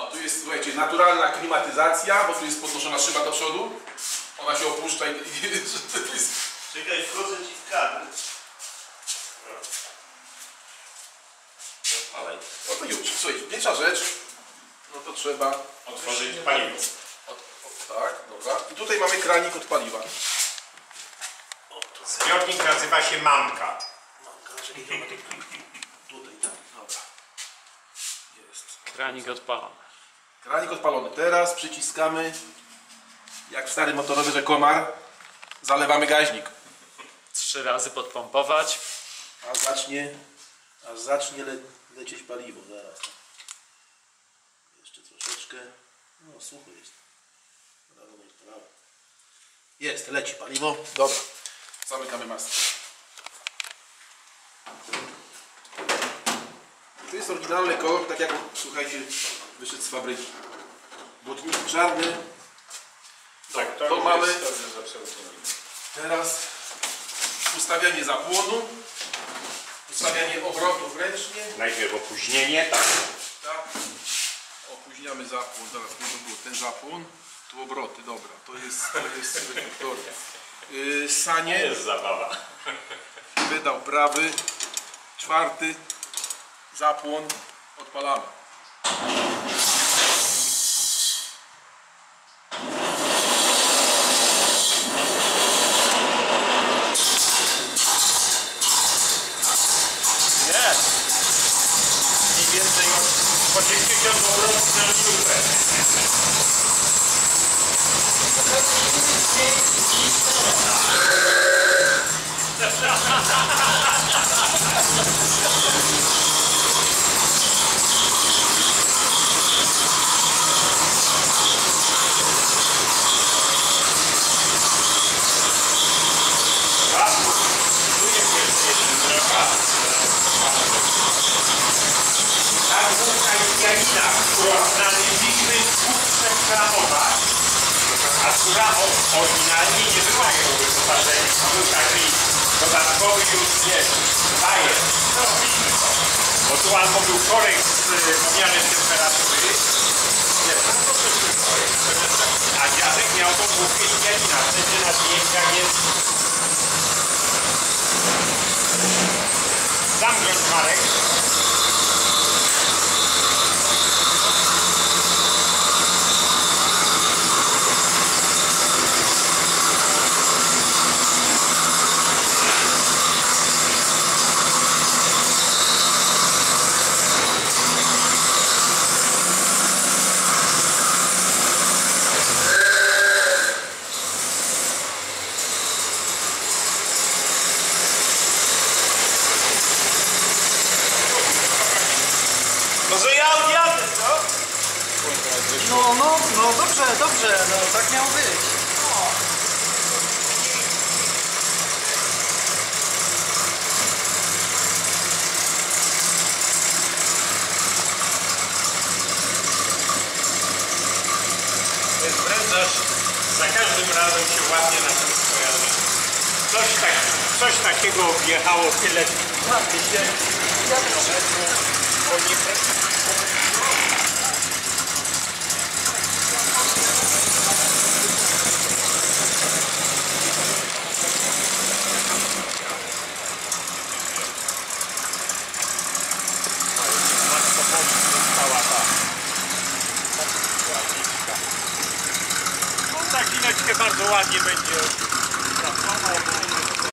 O, tu jest, słuchajcie, naturalna klimatyzacja, bo tu jest podnoszona szyba do przodu. Ona się opuszcza i to jest... Czekaj, wchodzę ci w kadr. Ale, no to już, słuchajcie, pierwsza rzecz, no to trzeba otworzyć paliwo. Tak, dobra. I tutaj mamy kranik od paliwa. Zbiornik nazywa się Mamka. Tutaj, tak, dobra. Jest. Kranik odpalony. Kranik odpalony. Teraz przyciskamy, jak w starym motorowerze Komar, zalewamy gaźnik. 3 razy podpompować. Aż zacznie lecieć paliwo. Zaraz. Jeszcze troszeczkę. No, sucho jest. Jest, leci paliwo. Dobra. Zamykamy maskę. To jest oryginalny kolor, tak jak, słuchajcie, wyszedł z fabryki. Błotnik czarny. Tak, to mamy. Teraz ustawianie zapłonu. Ustawianie obrotów ręcznie. Najpierw opóźnienie, tak. Tak. Opóźniamy zapłon. Zaraz to było ten zapłon. Tu obroty, dobra. To jest reduktoria. Sanie. Jest zabawa. Wydał prawy. 4. Zapłon. Odpalamy. Mniej więcej po 90 obrotów na minutę. Janina, którą znaleźliśmy w 2 kramowach, a która oryginalnie nie była jego wyposażeniem. To był taki dodatkowy już, wiesz, bajer. Robiliśmy to. Bo tu albo był korek z pomiarem temperatury, nie, to też był korek. A dziadek miał tą główkę Janina. Wtedy na zdjęciach jest zamknąć Marek. Może ja odjadę, co? No dobrze, no tak miało być. To jest prędkość, za każdym razem się ładnie na tym skojarzy. Coś takiego wjechało tyle lat się. No za chwileczkę bardzo ładnie będzie.